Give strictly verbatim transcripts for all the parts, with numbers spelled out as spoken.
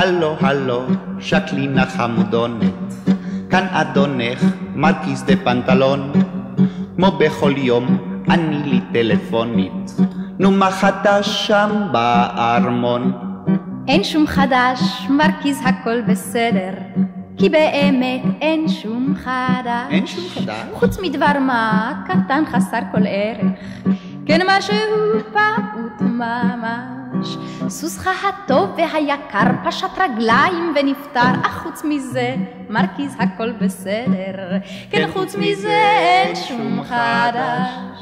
הלו הלו שקלינה חמודונת, כאן אדונך מרקיס דה פנטלון, כמו בכל יום אני לי טלפונית, נו מה חדש שם בארמון? אין שום חדש מרקיס, הכל בסדר, כי באמת אין שום חדש. אין שום חדש? חוץ מדבר מה קטן חסר כל ערך, כן משהו פעוט ממש. סוסך הטוב והיקר פשט רגליים ונפטר, אך חוץ מזה מרקיס הכל בסדר, כן חוץ מזה אין שום חדש.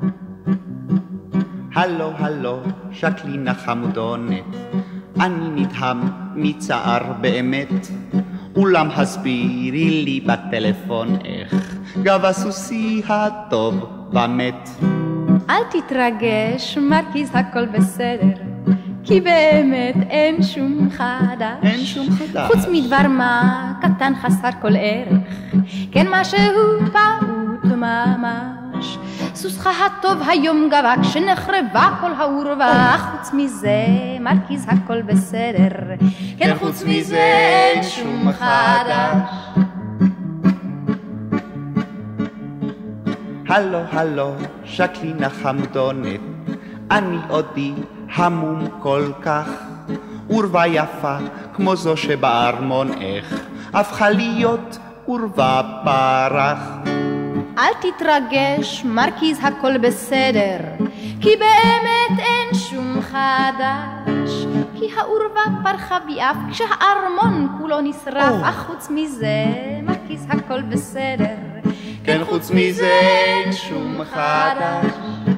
הלו הלו שקלינה חמודונת, אני נדהם מצער באמת, אולם הסבירי לי בטלפון איך גב הסוסי הטוב ומת. אל תתרגש מרקיס, הכל בסדר, כי באמת אין שום חדש. אין שום חדש. חוץ מדבר מה קטן חסר כל ערך, כן משהו פעוט ממש. סוסך הטוב היום גבה כשנחרבה כל העורבה, חוץ מזה מרקיס הכל בסדר, כן חוץ מזה אין שום חדש. הלו הלו שקלינה חמודונת, אני עודי המום כל כך, עורבה יפה כמו זו שבארמון איך הפכה להיות עורבה פרח. אל תתרגש מרקיס, הכל בסדר, כי באמת אין שום חדש, כי העורבה פרחה ביעף כשהארמון כולו נשרף, oh. אך חוץ מזה מרקיס הכל בסדר, כן חוץ מזה אין שום חדש.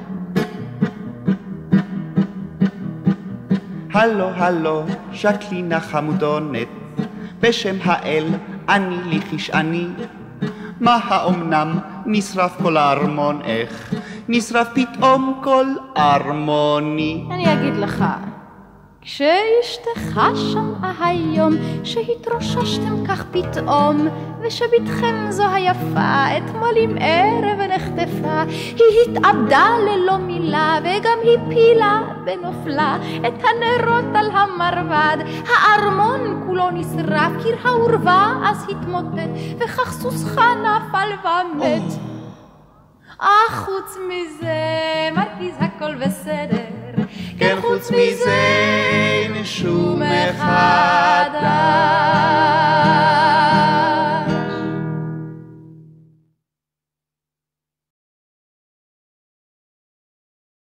הלו הלו שקלינה חמודונת, בשם האל אני לי חשעני, מה האומנם נשרף כל הארמון, איך נשרף פתאום כל ארמוני? אני אגיד לך, כשאשתך שם היום שהתרוששתם כך פתאום, ושבתכם זו היפה אתמול עם ערב נחטפה, היא התאבדה ללא מילה וגם הפילה ונופלה את הנרות על המרבד, הארמון כולו נשרף, קיר העורבה אז התמוטט, וכך סוסך נפל ומת. אך חוץ מזה מרקיס הכל בסדר, כן חוץ מזה אין שום חדש.